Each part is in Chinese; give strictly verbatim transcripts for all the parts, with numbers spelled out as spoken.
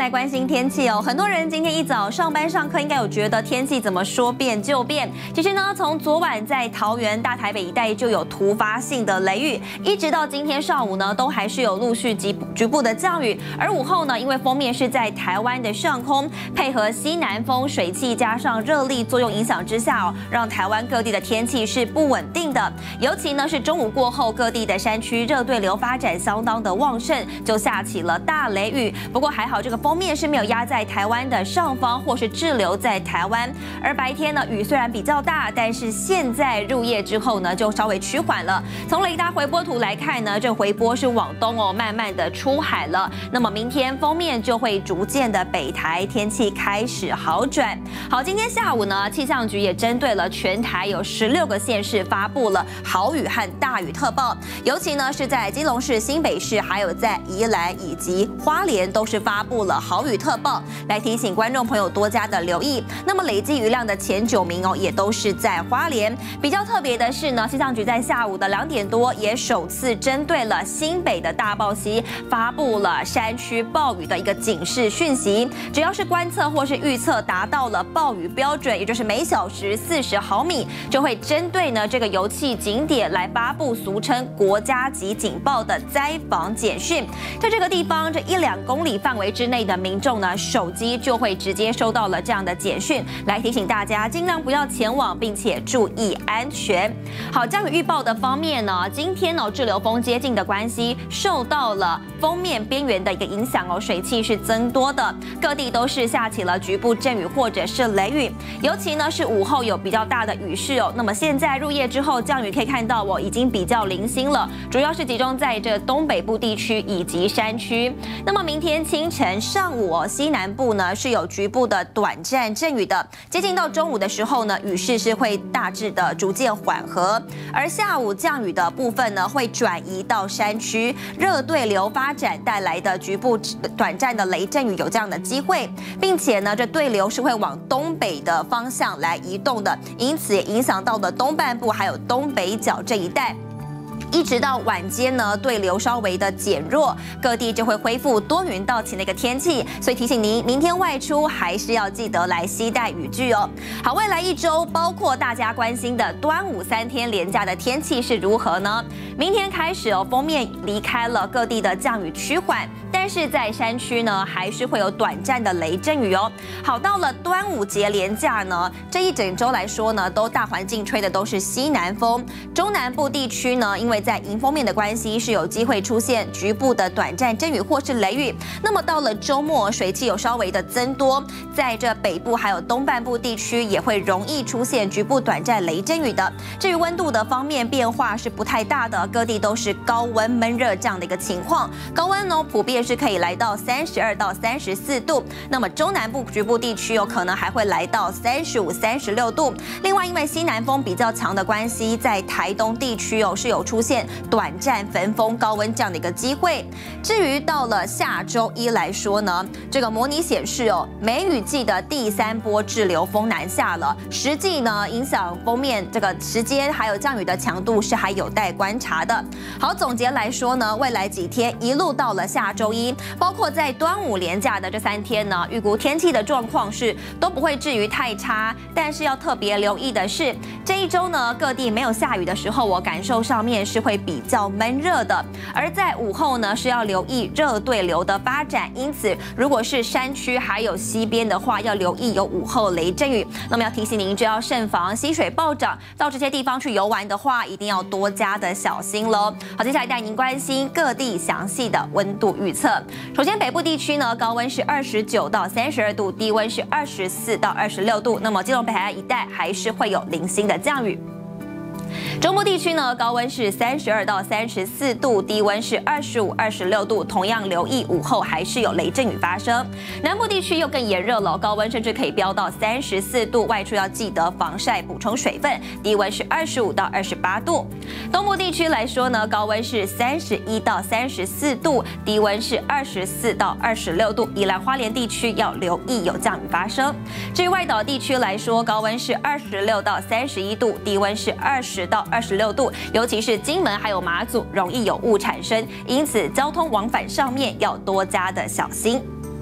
来关心天气哦。很多人今天一早上班上课，应该有觉得天气怎么说变就变。其实呢，从昨晚在桃园、大台北一带就有突发性的雷雨，一直到今天上午呢，都还是有陆续局局部的降雨。而午后呢，因为锋面是在台湾的上空，配合西南风、水汽加上热力作用影响之下哦，让台湾各地的天气是不稳定的。尤其呢是中午过后，各地的山区热对流发展相当的旺盛，就下起了大雷雨。不过还好，这个锋面是没有压在台湾的上方，或是滞留在台湾。而白天呢，雨虽然比较大，但是现在入夜之后呢，就稍微趋缓了。从雷达回波图来看呢，这回波是往东哦，慢慢的出海了。那么明天锋面就会逐渐的北台，天气开始好转。好，今天下午呢，气象局也针对了全台有十六个县市发布了豪雨和大雨特报，尤其呢是在基隆市、新北市，还有在宜兰以及花莲都是发布了豪雨特报，来提醒观众朋友多加的留意。那么累计雨量的前九名哦，也都是在花莲。比较特别的是呢，气象局在下午的两点多也首次针对了新北的大豹溪发布了山区暴雨的一个警示讯息。只要是观测或是预测达到了暴雨标准，也就是每小时四十毫米，就会针对呢这个油气景点来发布俗称国家级警报的灾防简讯。在这个地方，这一两公里范围之内的民众呢，手机就会直接收到了这样的简讯，来提醒大家尽量不要前往，并且注意安全。好，降雨预报的方面呢，今天呢滞留锋接近的关系，受到了锋面边缘的一个影响哦，水汽是增多的，各地都是下起了局部阵雨或者是雷雨，尤其呢是午后有比较大的雨势哦。那么现在入夜之后，降雨可以看到哦，已经比较零星了，主要是集中在这东北部地区以及山区。那么明天清晨、上午哦，西南部呢是有局部的短暂阵雨的，接近到中午的时候呢，雨势是会大致的逐渐缓和，而下午降雨的部分呢，会转移到山区，热对流发展带来的局部短暂的雷阵雨有这样的机会，并且呢，这对流是会往东北的方向来移动的，因此也影响到了东半部还有东北角这一带。一直到晚间呢，对流稍微的减弱，各地就会恢复多云到晴的一个天气，所以提醒您，明天外出还是要记得来携带雨具哦。好，未来一周，包括大家关心的端午三天连假的天气是如何呢？明天开始哦，锋面离开了，各地的降雨趋缓，但是在山区呢，还是会有短暂的雷阵雨哦。好，到了端午节连假呢，这一整周来说呢，都大环境吹的都是西南风，中南部地区呢，因为在迎风面的关系，是有机会出现局部的短暂阵雨或是雷雨。那么到了周末，水汽有稍微的增多，在这北部还有东半部地区也会容易出现局部短暂雷阵雨的。至于温度的方面，变化是不太大的，各地都是高温闷热这样的一个情况。高温呢，普遍是可以来到三十二到三十四度。那么中南部局部地区有可能还会来到三十五、三十六度。另外，因为西南风比较强的关系，在台东地区哦是有出现短暂焚风高温这样的一个机会。至于到了下周一来说呢，这个模拟显示哦，梅雨季的第三波滞留锋南下了，实际呢影响锋面这个时间还有降雨的强度是还有待观察的。好，总结来说呢，未来几天一路到了下周一，包括在端午连假的这三天呢，预估天气的状况是都不会至于太差，但是要特别留意的是，这一周呢各地没有下雨的时候，我感受上面是会比较闷热的，而在午后呢是要留意热对流的发展，因此如果是山区还有西边的话，要留意有午后雷阵雨。那么要提醒您，就要慎防溪水暴涨，到这些地方去游玩的话，一定要多加的小心喽。好，接下来带您关心各地详细的温度预测。首先北部地区呢，高温是二十九到三十二度，低温是二十四到二十六度。那么基隆北海岸一带还是会有零星的降雨。中部地区呢，高温是三十二到三十四度，低温是二十五、二十六度，同样留意午后还是有雷阵雨发生。南部地区又更炎热了，高温甚至可以飙到三十四度，外出要记得防晒，补充水分。低温是二十五到二十八度。东部地区来说呢，高温是三十一到三十四度，低温是二十四到二十六度。宜兰花莲地区要留意有降雨发生。至于外岛地区来说，高温是二十六到三十一度，低温是二十到二十六度，尤其是金门还有马祖容易有雾产生，因此交通往返上面要多加的小心。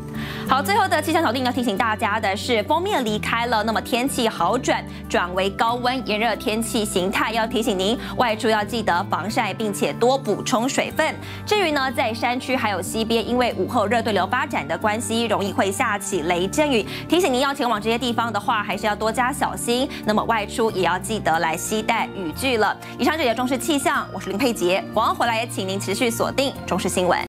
好，最后的气象小弟要提醒大家的是，锋面离开了，那么天气好转，转为高温炎热天气形态，要提醒您外出要记得防晒，并且多补充水分。至于呢，在山区还有西边，因为午后热对流发展的关系，容易会下起雷阵雨，提醒您要前往这些地方的话，还是要多加小心。那么外出也要记得来携带雨具了。以上这里的中视气象，我是林佩杰，广告回来也请您持续锁定中视新闻。